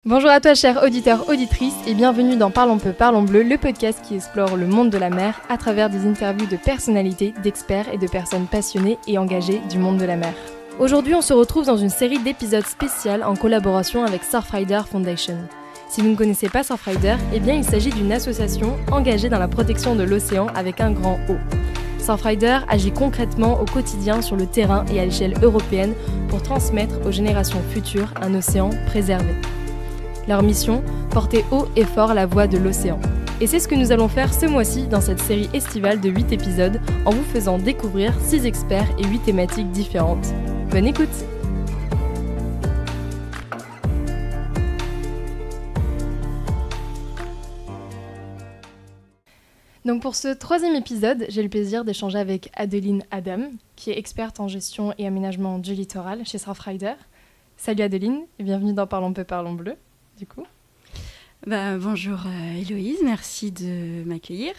Bonjour à toi chers auditeurs, auditrices et bienvenue dans Parlons peu, parlons bleu, le podcast qui explore le monde de la mer à travers des interviews de personnalités, d'experts et de personnes passionnées et engagées du monde de la mer. Aujourd'hui on se retrouve dans une série d'épisodes spéciaux en collaboration avec Surfrider Foundation. Si vous ne connaissez pas Surfrider, eh bien il s'agit d'une association engagée dans la protection de l'océan avec un grand O. Surfrider agit concrètement au quotidien sur le terrain et à l'échelle européenne pour transmettre aux générations futures un océan préservé. Leur mission, porter haut et fort la voix de l'océan. Et c'est ce que nous allons faire ce mois-ci dans cette série estivale de 8 épisodes en vous faisant découvrir 6 experts et 8 thématiques différentes. Bonne écoute! Donc pour ce 3e épisode, j'ai le plaisir d'échanger avec Adeline Adam, qui est experte en gestion et aménagement du littoral chez Surfrider. Salut Adeline, et bienvenue dans Parlons peu, parlons bleu. Du coup. Bonjour Héloïse, merci de m'accueillir.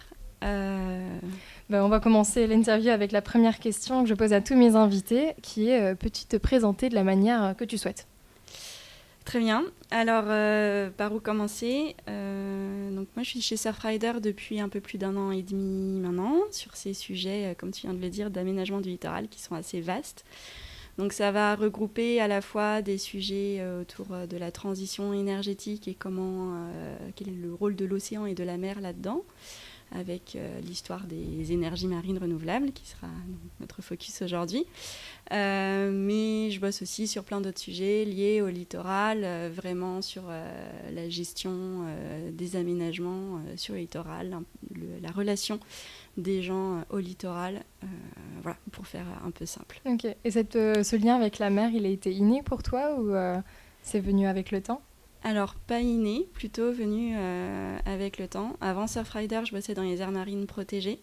On va commencer l'interview avec la première question que je pose à tous mes invités, qui est peux-tu te présenter de la manière que tu souhaites ? Très bien. Alors, par où commencer ? Donc moi, je suis chez Surfrider depuis un peu plus d'1 an et demi maintenant, sur ces sujets, comme tu viens de le dire, d'aménagement du littoral qui sont assez vastes. Donc ça va regrouper à la fois des sujets autour de la transition énergétique et quel est le rôle de l'océan et de la mer là-dedans, avec l'histoire des énergies marines renouvelables, qui sera notre focus aujourd'hui. Mais je bosse aussi sur plein d'autres sujets liés au littoral, vraiment sur la gestion des aménagements sur le littoral, la relation des gens au littoral, voilà, pour faire un peu simple. Ok. Et ce lien avec la mer, il a été inné pour toi ou c'est venu avec le temps ? Alors, pas inné, plutôt venu avec le temps. Avant Surfrider, je bossais dans les aires marines protégées.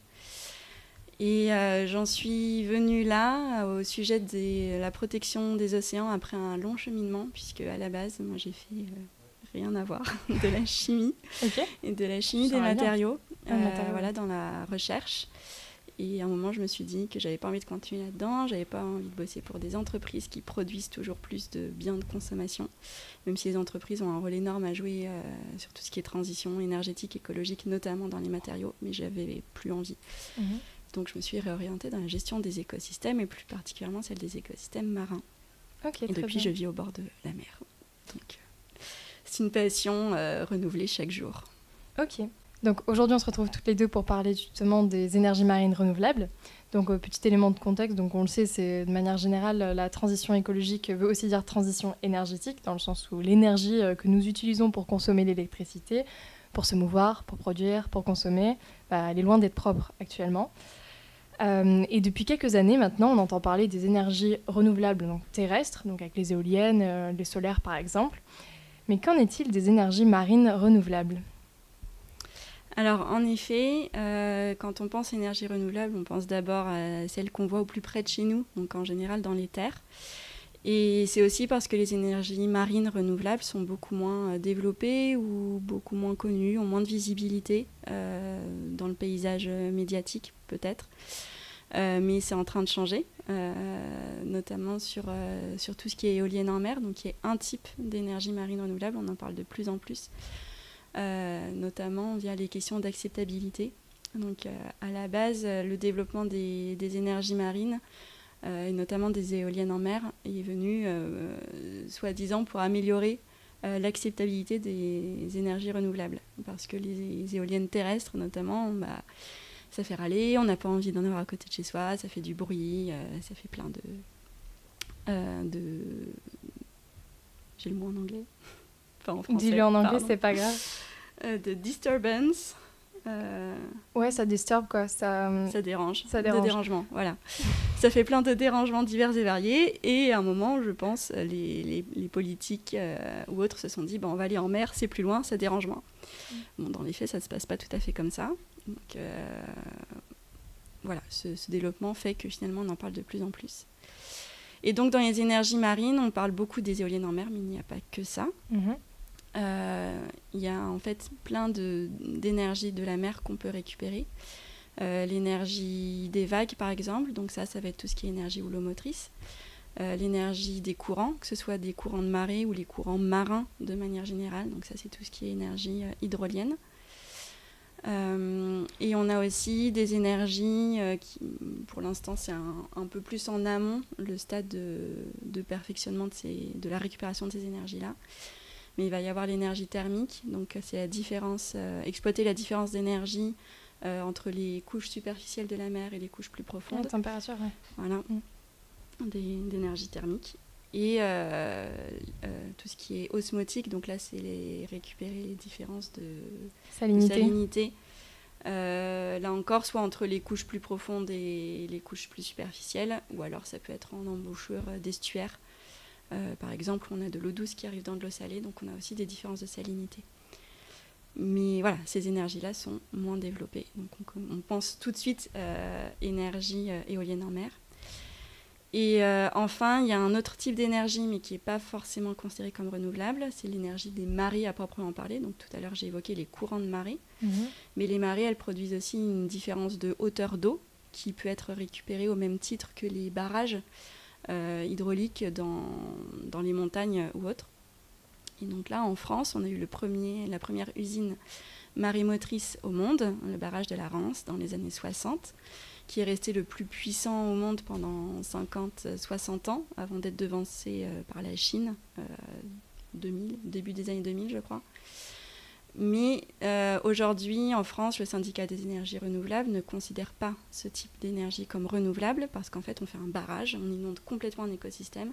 Et j'en suis venue là au sujet de la protection des océans après un long cheminement, puisque à la base, moi j'ai fait rien à voir, de la chimie et de la chimie des matériaux, voilà, dans la recherche. Et à un moment, je me suis dit que j'avais pas envie de continuer là-dedans, j'avais pas envie de bosser pour des entreprises qui produisent toujours plus de biens de consommation, même si les entreprises ont un rôle énorme à jouer sur tout ce qui est transition énergétique, écologique, notamment dans les matériaux, mais j'avais plus envie. Donc je me suis réorientée dans la gestion des écosystèmes, et plus particulièrement celle des écosystèmes marins. Et depuis, je vis au bord de la mer. Donc c'est une passion renouvelée chaque jour. Ok. Donc aujourd'hui, on se retrouve toutes les deux pour parler justement des énergies marines renouvelables. Donc petit élément de contexte, donc on le sait, c'est de manière générale, la transition écologique veut aussi dire transition énergétique, dans le sens où l'énergie que nous utilisons pour consommer l'électricité, pour se mouvoir, pour produire, pour consommer, elle est loin d'être propre actuellement. Et depuis quelques années maintenant, on entend parler des énergies renouvelables donc terrestres, donc avec les éoliennes, les solaires par exemple. Mais qu'en est-il des énergies marines renouvelables ? Alors, en effet, quand on pense énergie renouvelable, on pense d'abord à celle qu'on voit au plus près de chez nous, donc en général dans les terres. Et c'est aussi parce que les énergies marines renouvelables sont beaucoup moins développées ou beaucoup moins connues, ont moins de visibilité dans le paysage médiatique peut-être. Mais c'est en train de changer, notamment sur tout ce qui est éolienne en mer, donc qui est un type d'énergie marine renouvelable, on en parle de plus en plus. Notamment via les questions d'acceptabilité. Donc à la base, le développement des énergies marines, et notamment des éoliennes en mer, est venu soi-disant pour améliorer l'acceptabilité des énergies renouvelables. Parce que les éoliennes terrestres, notamment, ça fait râler, on n'a pas envie d'en avoir à côté de chez soi, ça fait du bruit, ça fait plein de... J'ai le mot en anglais. Enfin, en français. Dis-le en anglais, pardon. c'est pas grave. De disturbance. Ouais, ça disturbe quoi. Ça dérange. Ça dérange. De dérangement, voilà. Ça fait plein de dérangements divers et variés. Et à un moment, je pense, les politiques ou autres se sont dit, on va aller en mer, c'est plus loin, ça dérange moins. Bon, dans les faits, ça ne se passe pas tout à fait comme ça. Donc, voilà, ce développement fait que finalement, on en parle de plus en plus. Et donc, dans les énergies marines, on parle beaucoup des éoliennes en mer, mais il n'y a pas que ça. Il y a en fait plein d'énergie de la mer qu'on peut récupérer. L'énergie des vagues, par exemple, donc ça va être tout ce qui est énergie houlomotrice. l'énergie des courants, que ce soit des courants de marée ou les courants marins de manière générale. Donc ça, c'est tout ce qui est énergie hydrolienne. Et on a aussi des énergies qui, pour l'instant, c'est un peu plus en amont, le stade de perfectionnement de la récupération de ces énergies-là. Mais il va y avoir l'énergie thermique, donc c'est la différence, exploiter la différence d'énergie entre les couches superficielles de la mer et les couches plus profondes. La température, ouais. Voilà, d'énergie thermique. Et tout ce qui est osmotique, donc là c'est récupérer les différences de salinité. Là encore, soit entre les couches plus profondes et les couches plus superficielles, ou alors ça peut être en embouchure d'estuaires. Par exemple, on a de l'eau douce qui arrive dans de l'eau salée, donc on a aussi des différences de salinité. Mais voilà, ces énergies-là sont moins développées. Donc on pense tout de suite énergie éolienne en mer. Et enfin, il y a un autre type d'énergie, mais qui n'est pas forcément considéré comme renouvelable, c'est l'énergie des marées à proprement parler. Donc tout à l'heure, j'ai évoqué les courants de marée. Mais les marées, elles produisent aussi une différence de hauteur d'eau qui peut être récupérée au même titre que les barrages hydrauliques dans les montagnes ou autres. Et donc là, en France, on a eu la première usine marémotrice au monde, le barrage de la Rance, dans les années 60, qui est resté le plus puissant au monde pendant 50-60 ans, avant d'être devancé par la Chine, début des années 2000, je crois. Mais aujourd'hui, en France, le syndicat des énergies renouvelables ne considère pas ce type d'énergie comme renouvelable, parce qu'en fait, on fait un barrage, on inonde complètement un écosystème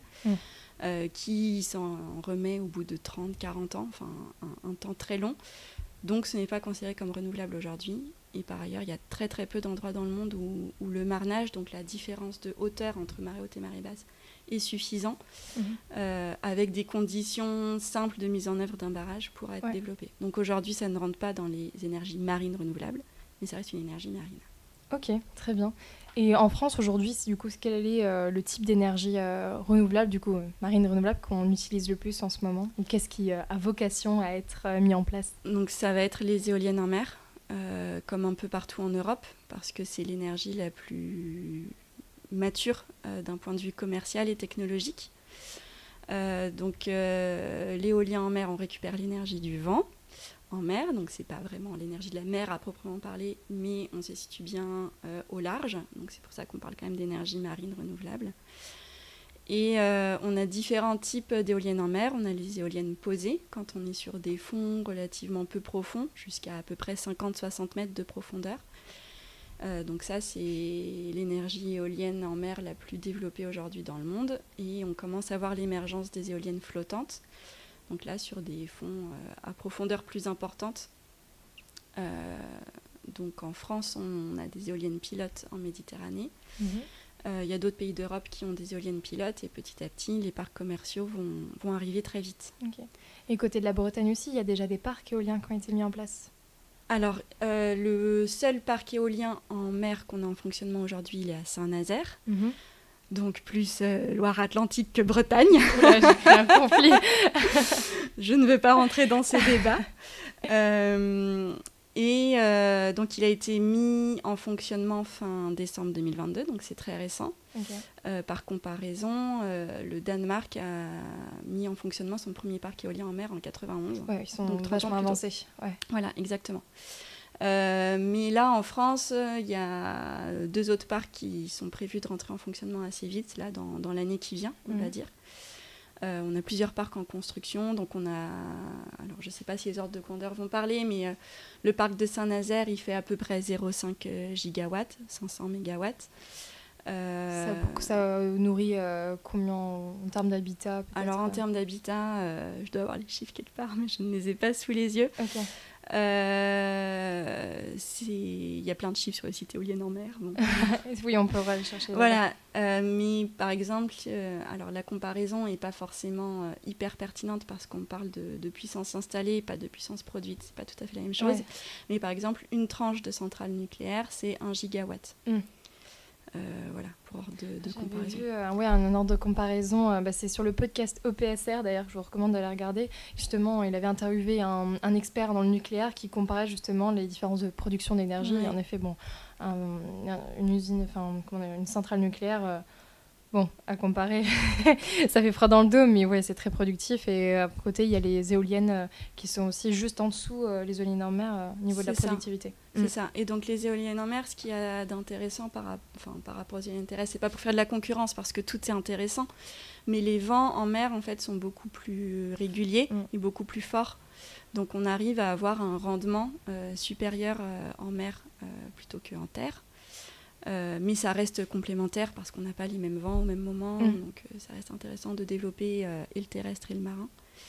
qui s'en remet au bout de 30-40 ans, enfin un temps très long. Donc ce n'est pas considéré comme renouvelable aujourd'hui. Et par ailleurs, il y a très très peu d'endroits dans le monde où le marnage, donc la différence de hauteur entre marée haute et marée basse, est suffisant, avec des conditions simples de mise en œuvre d'un barrage pour être développé. Donc aujourd'hui, ça ne rentre pas dans les énergies marines renouvelables, mais ça reste une énergie marine. Ok, très bien. Et en France aujourd'hui, du coup, quel est le type d'énergie renouvelable, du coup marine renouvelable, qu'on utilise le plus en ce moment? Ou qu'est-ce qui a vocation à être mis en place? Donc ça va être les éoliennes en mer, comme un peu partout en Europe, parce que c'est l'énergie la plus mature d'un point de vue commercial et technologique. Donc l'éolien en mer, on récupère l'énergie du vent en mer, donc c'est pas vraiment l'énergie de la mer à proprement parler, mais on se situe bien au large, donc c'est pour ça qu'on parle quand même d'énergie marine renouvelable. Et on a différents types d'éoliennes en mer. On a les éoliennes posées, quand on est sur des fonds relativement peu profonds, jusqu'à à peu près 50-60 mètres de profondeur. Donc ça, c'est l'énergie éolienne en mer la plus développée aujourd'hui dans le monde. Et on commence à voir l'émergence des éoliennes flottantes. Donc là, sur des fonds à profondeur plus importante. Donc en France, on a des éoliennes pilotes en Méditerranée. Il y a d'autres pays d'Europe qui ont des éoliennes pilotes et petit à petit, les parcs commerciaux vont arriver très vite. Okay. Et côté de la Bretagne aussi, il y a déjà des parcs éoliens qui ont été mis en place? Alors, le seul parc éolien en mer qu'on a en fonctionnement aujourd'hui, il est à Saint-Nazaire. Donc plus Loire-Atlantique que Bretagne. Oula, j'ai fait un conflit. Je ne veux pas rentrer dans ces débats. Donc il a été mis en fonctionnement fin décembre 2022, donc c'est très récent. Okay. Par comparaison, le Danemark a mis en fonctionnement son premier parc éolien en mer en 91. Ouais, ils sont donc vachement avancés. Ouais. Voilà, exactement. Mais là, en France, il y a 2 autres parcs qui sont prévus de rentrer en fonctionnement assez vite, là, dans l'année qui vient, on va dire. On a plusieurs parcs en construction, donc on a... Alors, je ne sais pas si les ordres de grandeur vont parler, mais le parc de Saint-Nazaire, il fait à peu près 0,5 gigawatts, 500 mégawatts. Ça nourrit combien en termes d'habitat? Alors, en termes d'habitat, je dois avoir les chiffres quelque part, mais je ne les ai pas sous les yeux. Okay. Il y a plein de chiffres sur les sites éoliennes en mer. Bon. Oui, on pourra aller chercher. Voilà, mais par exemple, alors la comparaison n'est pas forcément hyper pertinente parce qu'on parle de puissance installée, pas de puissance produite. C'est pas tout à fait la même chose. Ouais. Mais par exemple, une tranche de centrale nucléaire, c'est 1 gigawatt. Voilà, pour ordre de comparaison. J'avais vu un ordre de comparaison, c'est sur le podcast OPSR, d'ailleurs, je vous recommande d'aller regarder. Justement, il avait interviewé un expert dans le nucléaire qui comparait justement les différences de production d'énergie. Ouais. En effet, une usine, une centrale nucléaire Bon, à comparer, ça fait froid dans le dos, mais ouais, c'est très productif. Et à côté, il y a les éoliennes qui sont aussi juste en dessous, les éoliennes en mer, au niveau de la productivité. C'est ça. Et donc, les éoliennes en mer, ce qu'il y a d'intéressant par rapport aux éoliennes terrestres, c'est pas pour faire de la concurrence, parce que tout est intéressant, mais les vents en mer, en fait, sont beaucoup plus réguliers et beaucoup plus forts. Donc, on arrive à avoir un rendement supérieur en mer plutôt qu'en terre. Mais ça reste complémentaire parce qu'on n'a pas les mêmes vents au même moment, donc ça reste intéressant de développer et le terrestre et le marin.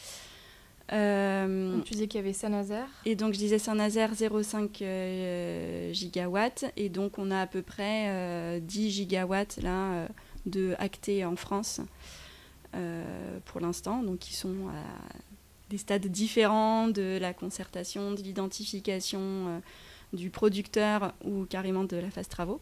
Donc tu disais qu'il y avait Saint-Nazaire. Et donc je disais Saint-Nazaire 0,5 gigawatts, et donc on a à peu près 10 gigawatts là, de actés en France pour l'instant, donc qui sont à des stades différents de la concertation, de l'identification du producteur ou carrément de la phase travaux.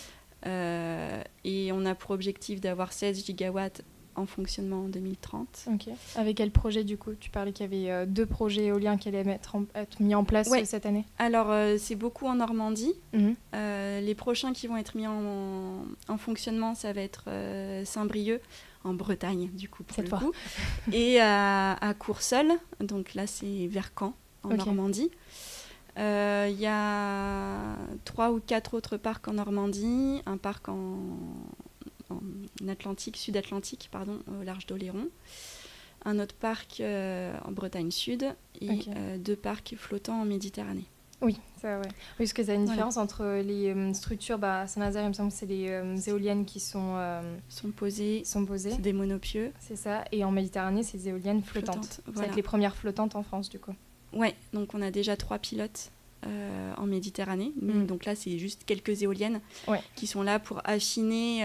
Et on a pour objectif d'avoir 16 gigawatts en fonctionnement en 2030. Ok. Avec quel projet du coup ? Tu parlais qu'il y avait 2 projets éoliens qui allaient être mis en place cette année. Alors c'est beaucoup en Normandie. Les prochains qui vont être mis en fonctionnement, ça va être Saint-Brieuc, en Bretagne du coup, pour le coup. Et à Courseulles, donc là c'est vers Caen, en Normandie. Il y a 3 ou 4 autres parcs en Normandie, un parc en Atlantique, Sud-Atlantique, pardon, au large d'Oléron, un autre parc en Bretagne Sud et 2 parcs flottants en Méditerranée. Oui, ça, ouais. Oui, parce que ça a une différence entre les structures. À Saint-Nazaire, il me semble que c'est les éoliennes qui sont posées. C'est des monopieux. C'est ça. Et en Méditerranée, c'est des éoliennes flottantes. Voilà. C'est les premières flottantes en France, du coup. Ouais, donc on a déjà 3 pilotes en Méditerranée. Donc là, c'est juste quelques éoliennes qui sont là pour affiner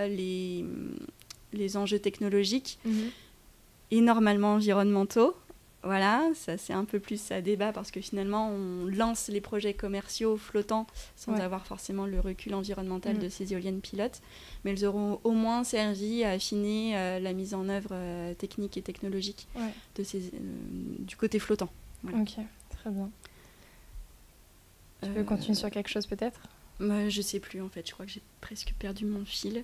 les enjeux technologiques et normalement environnementaux. Voilà, ça c'est un peu plus à débat parce que finalement, on lance les projets commerciaux flottants sans avoir forcément le recul environnemental de ces éoliennes pilotes. Mais elles auront au moins servi à affiner la mise en œuvre technique et technologique du côté flottant. Voilà. Ok, très bien. Tu veux continuer sur quelque chose peut-être ? Je sais plus en fait, je crois que j'ai presque perdu mon fil.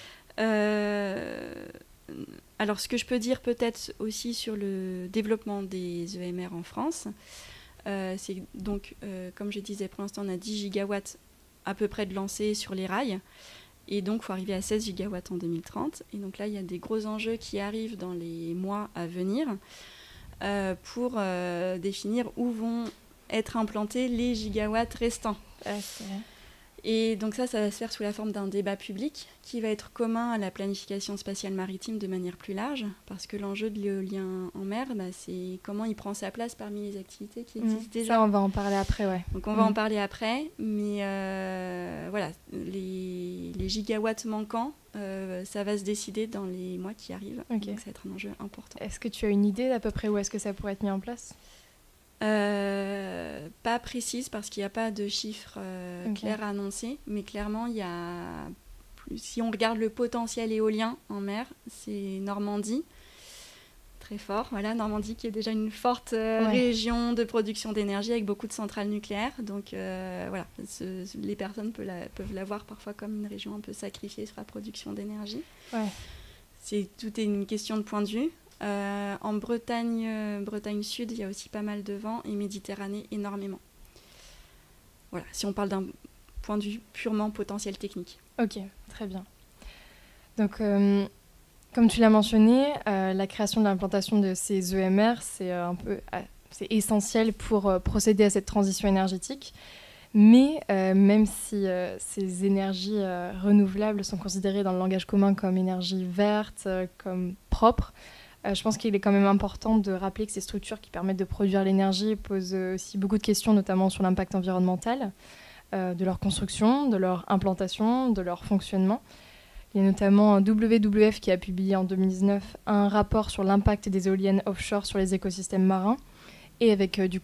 Alors ce que je peux dire peut-être aussi sur le développement des EMR en France, c'est donc comme je disais, pour l'instant on a 10 gigawatts à peu près de lancés sur les rails. Et donc, il faut arriver à 16 gigawatts en 2030. Et donc là, il y a des gros enjeux qui arrivent dans les mois à venir pour définir où vont être implantés les gigawatts restants. Et donc ça va se faire sous la forme d'un débat public qui va être commun à la planification spatiale maritime de manière plus large, parce que l'enjeu de l'éolien en mer, c'est comment il prend sa place parmi les activités qui existent déjà. Ça, on va en parler après, Donc on va en parler après, mais voilà, les gigawatts manquants, ça va se décider dans les mois qui arrivent, donc ça va être un enjeu important. Est-ce que tu as une idée d'à peu près où est-ce que ça pourrait être mis en place ? Pas précise parce qu'il n'y a pas de chiffres clairs à annoncer, mais clairement si on regarde le potentiel éolien en mer, c'est Normandie, très fort. Voilà, Normandie qui est déjà une forte région de production d'énergie avec beaucoup de centrales nucléaires, donc voilà, les personnes peuvent la voir parfois comme une région un peu sacrifiée sur la production d'énergie. Tout est une question de point de vue. En Bretagne Sud, il y a aussi pas mal de vent, et Méditerranée, énormément. Voilà, si on parle d'un point de vue purement potentiel technique. Ok, très bien. Donc, comme tu l'as mentionné, la création de l'implantation de ces EMR, c'est essentiel pour procéder à cette transition énergétique. Mais même si ces énergies renouvelables sont considérées dans le langage commun comme énergie verte, comme propre, je pense qu'il est quand même important de rappeler que ces structures qui permettent de produire l'énergie posent aussi beaucoup de questions, notamment sur l'impact environnemental de leur construction, de leur implantation, de leur fonctionnement. Il y a notamment un WWF qui a publié en 2019 un rapport sur l'impact des éoliennes offshore sur les écosystèmes marins, et avec des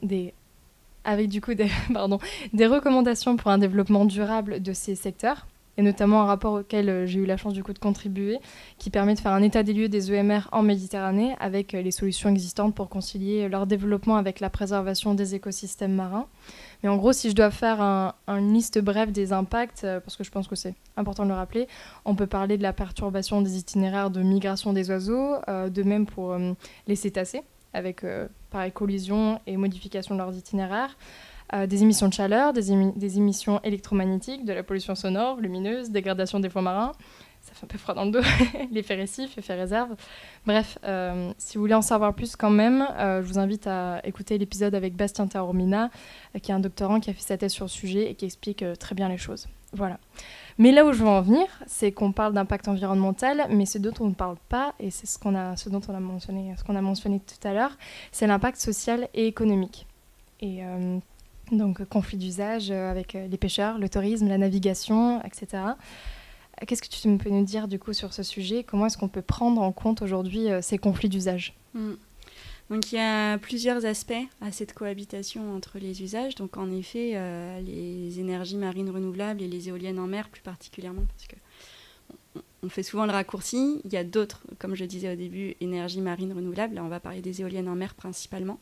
recommandations pour un développement durable de ces secteurs. et notamment un rapport auquel j'ai eu la chance du coup de contribuer, qui permet de faire un état des lieux des EMR en Méditerranée avec les solutions existantes pour concilier leur développement avec la préservation des écosystèmes marins. Mais en gros, si je dois faire une liste brève des impacts, parce que je pense que c'est important de le rappeler, on peut parler de la perturbation des itinéraires de migration des oiseaux, de même pour les cétacés, avec pareil, collision et modification de leurs itinéraires, des émissions de chaleur, des émissions électromagnétiques, de la pollution sonore, lumineuse, dégradation des fonds marins. Ça fait un peu froid dans le dos, l'effet récif, effet réserve. Bref, si vous voulez en savoir plus quand même, je vous invite à écouter l'épisode avec Bastien Taormina, qui est un doctorant qui a fait sa thèse sur le sujet et qui explique très bien les choses. Voilà. Mais là où je veux en venir, c'est qu'on parle d'impact environnemental, mais ce dont on ne parle pas, et c'est ce qu'on a mentionné tout à l'heure, c'est l'impact social et économique. Et donc conflit d'usage avec les pêcheurs, le tourisme, la navigation, etc. Qu'est-ce que tu peux nous dire du coup sur ce sujet ? Comment est-ce qu'on peut prendre en compte aujourd'hui ces conflits d'usage ? Donc il y a plusieurs aspects à cette cohabitation entre les usages. Donc en effet, les énergies marines renouvelables et les éoliennes en mer plus particulièrement, parce qu'on fait souvent le raccourci. Il y a d'autres, comme je disais au début, énergies marines renouvelables. Là, on va parler des éoliennes en mer principalement.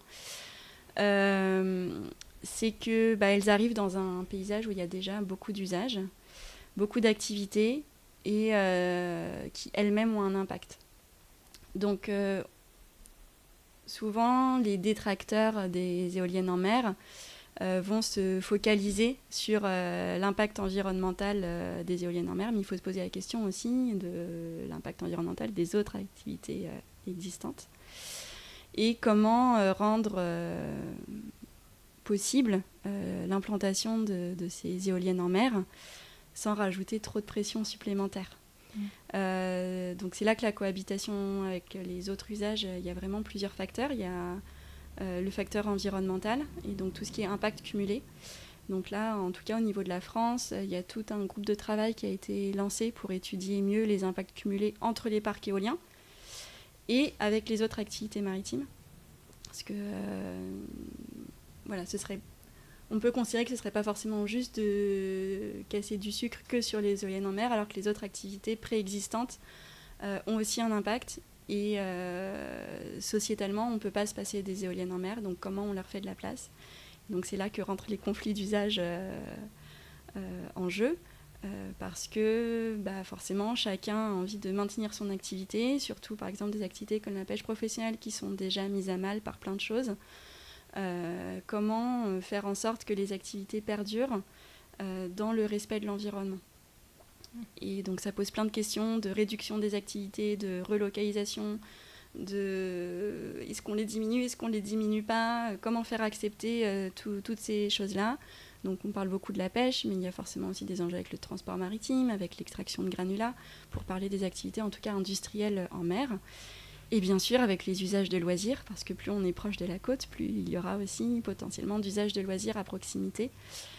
C'est que elles arrivent dans un paysage où il y a déjà beaucoup d'usages, beaucoup d'activités et qui elles-mêmes ont un impact. Donc souvent, les détracteurs des éoliennes en mer vont se focaliser sur l'impact environnemental des éoliennes en mer, mais il faut se poser la question aussi de l'impact environnemental des autres activités existantes. Et comment rendre possible l'implantation de ces éoliennes en mer sans rajouter trop de pression supplémentaire. Donc c'est là que la cohabitation avec les autres usages, il y a vraiment plusieurs facteurs. Il y a le facteur environnemental et donc tout ce qui est impact cumulé. Donc là, en tout cas au niveau de la France, il y a tout un groupe de travail qui a été lancé pour étudier mieux les impacts cumulés entre les parcs éoliens et avec les autres activités maritimes. Parce que on peut considérer que ce ne serait pas forcément juste de casser du sucre que sur les éoliennes en mer, alors que les autres activités préexistantes ont aussi un impact. Et sociétalement, on ne peut pas se passer des éoliennes en mer, donc comment on leur fait de la place ? Donc c'est là que rentrent les conflits d'usage en jeu, parce que forcément, chacun a envie de maintenir son activité, surtout par exemple des activités comme la pêche professionnelle qui sont déjà mises à mal par plein de choses. Comment faire en sorte que les activités perdurent dans le respect de l'environnement. Et donc ça pose plein de questions de réduction des activités, de relocalisation, est-ce qu'on les diminue, est-ce qu'on ne les diminue pas, comment faire accepter toutes ces choses-là. Donc on parle beaucoup de la pêche, mais il y a forcément aussi des enjeux avec le transport maritime, avec l'extraction de granulats, pour parler des activités en tout cas industrielles en mer. Et bien sûr, avec les usages de loisirs, parce que plus on est proche de la côte, plus il y aura aussi potentiellement d'usages de loisirs à proximité.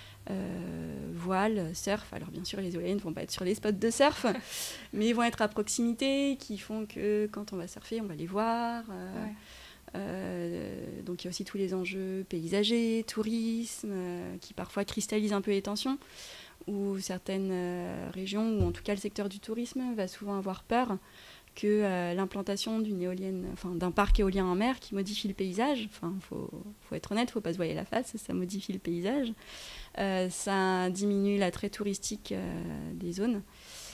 Voile, surf. Alors bien sûr, les éoliennes ne vont pas être sur les spots de surf, mais ils vont être à proximité, qui font que quand on va surfer, on va les voir. Donc il y a aussi tous les enjeux paysagers, tourisme, qui parfois cristallisent un peu les tensions, où certaines régions, ou en tout cas le secteur du tourisme, va souvent avoir peur que l'implantation d'une éolienne, d'un parc éolien en mer qui modifie le paysage, faut être honnête, faut pas se voiler la face, ça modifie le paysage, ça diminue l'attrait touristique des zones.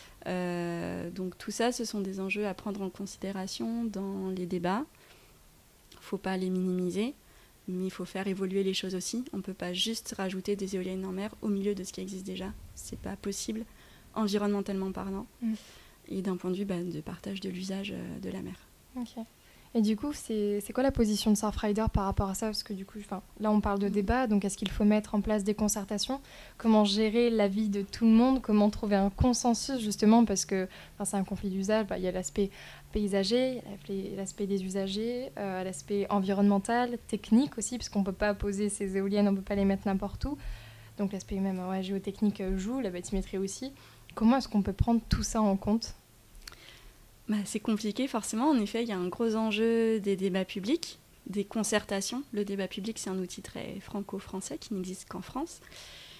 Donc tout ça, ce sont des enjeux à prendre en considération dans les débats. Faut pas les minimiser, mais il faut faire évoluer les choses aussi. On peut pas juste rajouter des éoliennes en mer au milieu de ce qui existe déjà. C'est pas possible, environnementalement parlant. Et d'un point de vue de partage de l'usage de la mer. Ok. Et du coup, c'est quoi la position de Surfrider par rapport à ça ? Parce que du coup, là, on parle de débat, donc est-ce qu'il faut mettre en place des concertations ? Comment gérer l'avis de tout le monde ? Comment trouver un consensus, justement ? Parce que c'est un conflit d'usage, il y a l'aspect paysager, l'aspect des usagers, l'aspect environnemental, technique aussi, parce qu'on ne peut pas poser ces éoliennes, on ne peut pas les mettre n'importe où. Donc l'aspect même géotechnique joue, la bathymétrie aussi. Comment est-ce qu'on peut prendre tout ça en compte ? C'est compliqué, forcément. En effet, il y a un gros enjeu des débats publics, des concertations. Le débat public, c'est un outil très franco-français qui n'existe qu'en France.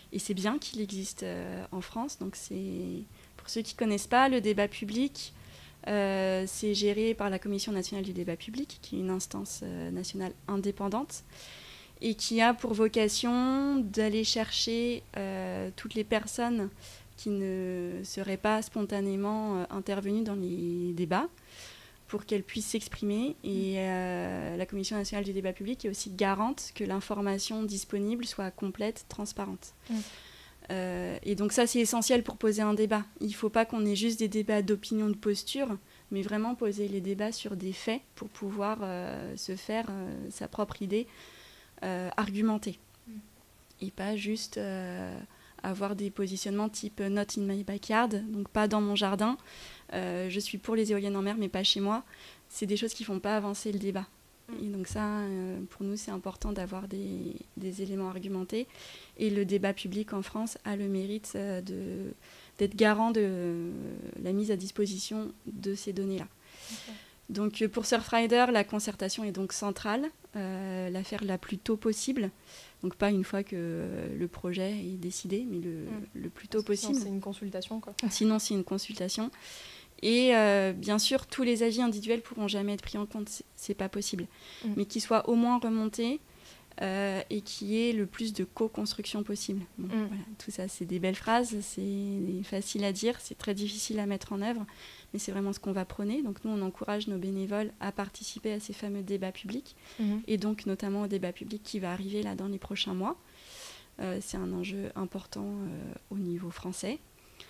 Et c'est bien qu'il existe en France. Donc pour ceux qui ne connaissent pas, le débat public, c'est géré par la Commission nationale du débat public, qui est une instance nationale indépendante, et qui a pour vocation d'aller chercher toutes les personnes qui ne seraient pas spontanément intervenues dans les débats pour qu'elles puissent s'exprimer. Et la Commission nationale du débat public est aussi garante que l'information disponible soit complète, transparente. Et donc ça, c'est essentiel pour poser un débat. Il ne faut pas qu'on ait juste des débats d'opinion, de posture, mais vraiment poser les débats sur des faits pour pouvoir se faire sa propre idée argumentée. Et pas juste avoir des positionnements type « not in my backyard », donc pas dans mon jardin. Je suis pour les éoliennes en mer, mais pas chez moi. C'est des choses qui ne font pas avancer le débat. Et donc ça, pour nous, c'est important d'avoir des éléments argumentés. Et le débat public en France a le mérite d'être garant de la mise à disposition de ces données-là. Okay. Donc pour Surfrider, la concertation est donc centrale, la faire la plus tôt possible. Donc pas une fois que le projet est décidé, mais le plus tôt possible. Sinon, c'est une consultation, quoi. Sinon, c'est une consultation. Et bien sûr, tous les avis individuels ne pourront jamais être pris en compte, c'est pas possible. Mais qu'ils soient au moins remontés et qu'il y ait le plus de co-construction possible. Bon, voilà, tout ça, c'est des belles phrases, c'est facile à dire, c'est très difficile à mettre en œuvre, mais c'est vraiment ce qu'on va prôner. Donc nous, on encourage nos bénévoles à participer à ces fameux débats publics, et donc notamment au débat public qui va arriver là dans les prochains mois. C'est un enjeu important au niveau français.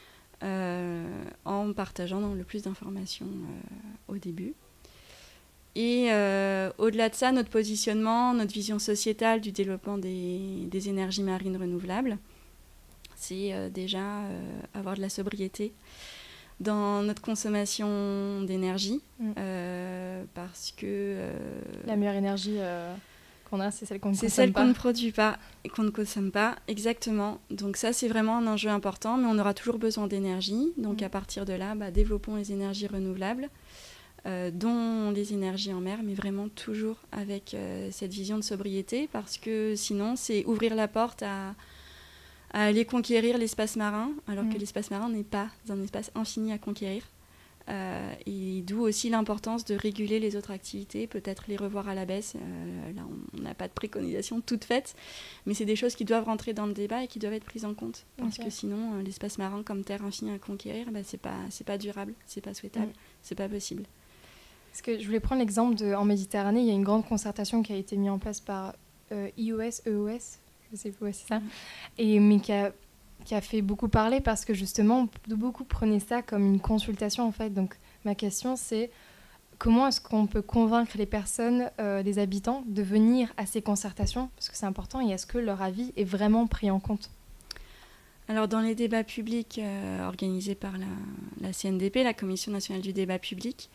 En partageant le plus d'informations au début. Et au-delà de ça, notre positionnement, notre vision sociétale du développement des énergies marines renouvelables, c'est déjà avoir de la sobriété dans notre consommation d'énergie, parce que... la meilleure énergie... qu'on a, c'est celle qu'on ne consomme pas. C'est celle qu'on ne produit pas et qu'on ne consomme pas, exactement. Donc ça, c'est vraiment un enjeu important, mais on aura toujours besoin d'énergie. Donc à partir de là, développons les énergies renouvelables, dont les énergies en mer, mais vraiment toujours avec cette vision de sobriété, parce que sinon, c'est ouvrir la porte à aller conquérir l'espace marin, alors que l'espace marin n'est pas un espace infini à conquérir. Et d'où aussi l'importance de réguler les autres activités, peut-être les revoir à la baisse. Là, on n'a pas de préconisation toute faite, mais c'est des choses qui doivent rentrer dans le débat et qui doivent être prises en compte. Parce que sinon, l'espace marin comme terre infinie à conquérir, c'est pas durable, c'est pas souhaitable, c'est pas possible. Parce que je voulais prendre l'exemple en Méditerranée, il y a une grande concertation qui a été mise en place par EOS, je sais pas, c'est ça, mais qui a fait beaucoup parler parce que justement, beaucoup prenaient ça comme une consultation en fait. Donc ma question c'est comment est-ce qu'on peut convaincre les personnes, les habitants, de venir à ces concertations, parce que c'est important, et est-ce que leur avis est vraiment pris en compte ? Alors dans les débats publics organisés par la CNDP, la Commission nationale du débat public,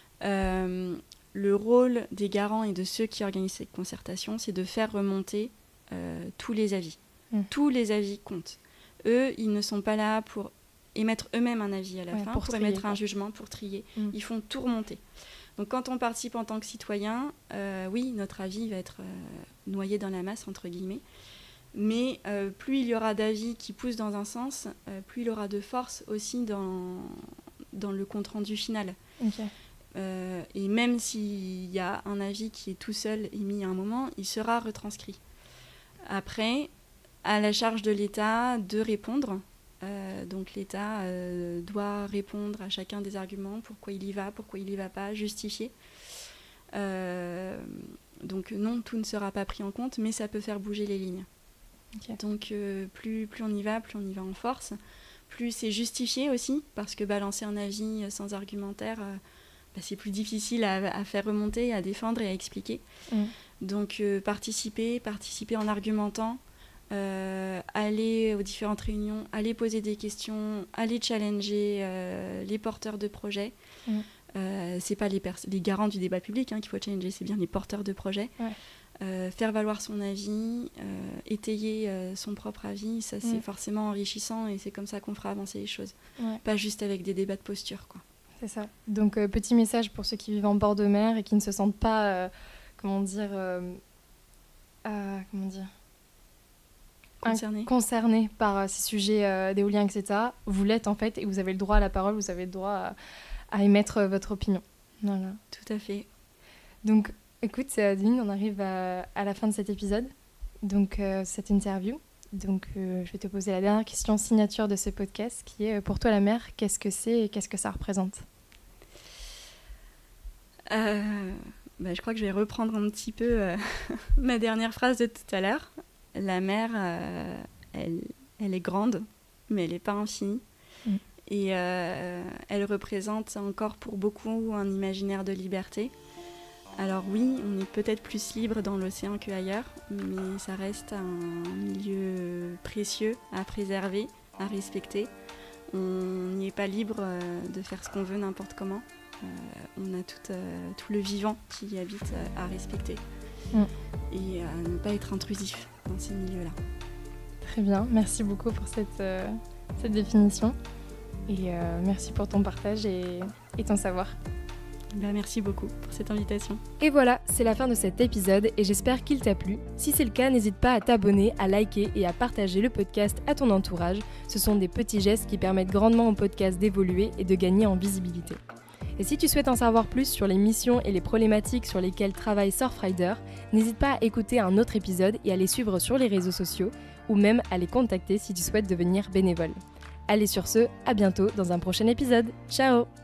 le rôle des garants et de ceux qui organisent ces concertations, c'est de faire remonter tous les avis. Tous les avis comptent. Eux, ils ne sont pas là pour émettre eux-mêmes un avis à la fin, pour émettre un jugement, pour trier. Ils font tout remonter. Donc quand on participe en tant que citoyen, oui, notre avis va être noyé dans la masse, entre guillemets. Mais plus il y aura d'avis qui poussent dans un sens, plus il y aura de force aussi dans le compte-rendu final. Okay. Et même s'il y a un avis qui est tout seul émis à un moment, il sera retranscrit. Après, à la charge de l'État de répondre. Donc l'État doit répondre à chacun des arguments, pourquoi il y va pas, justifier. Donc non, tout ne sera pas pris en compte, mais ça peut faire bouger les lignes. Okay. Donc plus on y va en force. Plus c'est justifié aussi, parce que balancer un avis sans argumentaire, c'est plus difficile à faire remonter, à défendre et à expliquer. Donc participer en argumentant, aller aux différentes réunions, aller poser des questions, aller challenger les porteurs de projets. C'est pas les garants du débat public qu'il faut challenger, c'est bien les porteurs de projets. Faire valoir son avis, étayer son propre avis, ça c'est forcément enrichissant et c'est comme ça qu'on fera avancer les choses. Pas juste avec des débats de posture, quoi. C'est ça. Donc petit message pour ceux qui vivent en bord de mer et qui ne se sentent pas, concernés par ces sujets d'éolien, etc., vous l'êtes en fait et vous avez le droit à la parole, vous avez le droit à émettre votre opinion. Voilà. Tout à fait. Donc, écoute, Adeline, on arrive à la fin de cet épisode, donc cette interview. Donc, je vais te poser la dernière question signature de ce podcast, qui est pour toi la mer, qu'est-ce que c'est et qu'est-ce que ça représente ? Je crois que je vais reprendre un petit peu ma dernière phrase de tout à l'heure. La mer, elle est grande, mais elle n'est pas infinie. Et elle représente encore pour beaucoup un imaginaire de liberté. Alors oui, on est peut-être plus libre dans l'océan qu'ailleurs, mais ça reste un milieu précieux à préserver, à respecter. On n'y est pas libre de faire ce qu'on veut n'importe comment. On a tout le vivant qui y habite à respecter et à ne pas être intrusif dans ces milieux-là. Très bien, merci beaucoup pour cette définition et merci pour ton partage et ton savoir. Merci beaucoup pour cette invitation. Et voilà, c'est la fin de cet épisode et j'espère qu'il t'a plu. Si c'est le cas, n'hésite pas à t'abonner, à liker et à partager le podcast à ton entourage. Ce sont des petits gestes qui permettent grandement au podcast d'évoluer et de gagner en visibilité. Et si tu souhaites en savoir plus sur les missions et les problématiques sur lesquelles travaille Surfrider, n'hésite pas à écouter un autre épisode et à les suivre sur les réseaux sociaux ou même à les contacter si tu souhaites devenir bénévole. Allez sur ce, à bientôt dans un prochain épisode. Ciao!